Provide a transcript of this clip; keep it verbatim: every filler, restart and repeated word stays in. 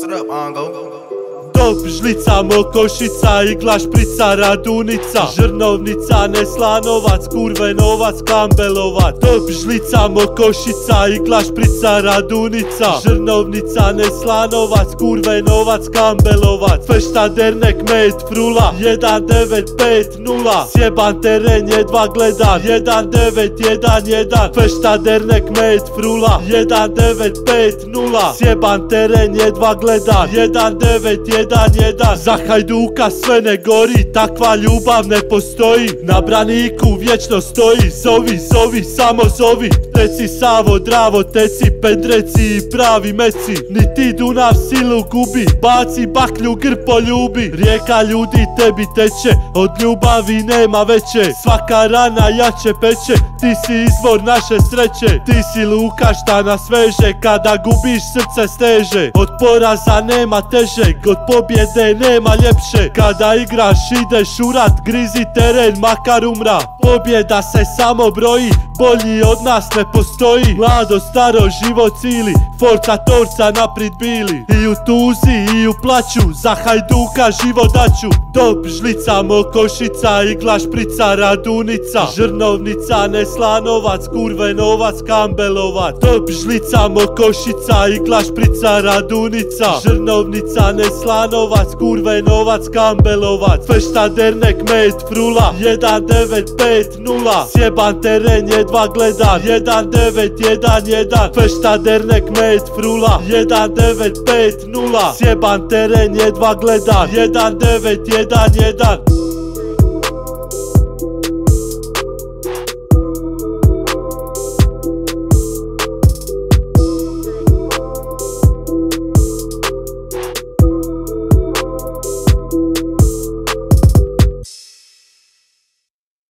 Post it up, Ongo. Top žlica, Mokošica, igla, šprica, Radunica, Žrnovnica, Neslanovac, Kurvenovac, Kambelovac. Top žlica, Mokošica, igla, šprica, Radunica, Žrnovnica, Neslanovac, Kurvenovac, Kambelovac. Fešta dernek med frula, jedan devet pet nula, sjeban teren jedva gledan, jedan devet jedan jedan. Fešta dernek med frula, jedan devet pet nula, sjeban teren jedva gledan, jedan devet jedan jedan. Za Hajduka sve ne gori, takva ljubav ne postoji, na braniku vječno stoji. Zovi, zovi, samo zovi, teci Savo, Dravo, teci Pendreci i pravi Mesi. Ni ti Dunav silu gubi, baci baklju, grb poljubi. Rijeka ljudi tebi teče, od ljubavi nema veće, svaka rana jače peče. Ti si izvor naše sreće, ti si luka šta nas veže, kada gubiš srce steže. Od poraza nema težeg, od pobjede nema ljepše, kada igraš ideš u rat, grizi teren makar umra. Pobjeda se samo broji, bolji od nas ne postoji. Mlado, staro, život cili, forca torca naprid bili. I u tuzi i u plaću, za Hajduka život daću. Top žlica, Mokošica, igla, šprica, Radunica, Žrnovnica, Neslanovac, Kurvenovac, Kambelovac. Top žlica, Mokošica, igla, šprica, Radunica, Žrnovnica, Neslanovac, Kurvenovac, Kambelovac. Fešta dernek med frula, jedan devet pet nula, sjeban teren jedva gledan, jedan devet jedan jedan. Fešta dernek med frula, jedan devet pet nula, sjeban teren jedva gledan, jedan devet jedan jedan.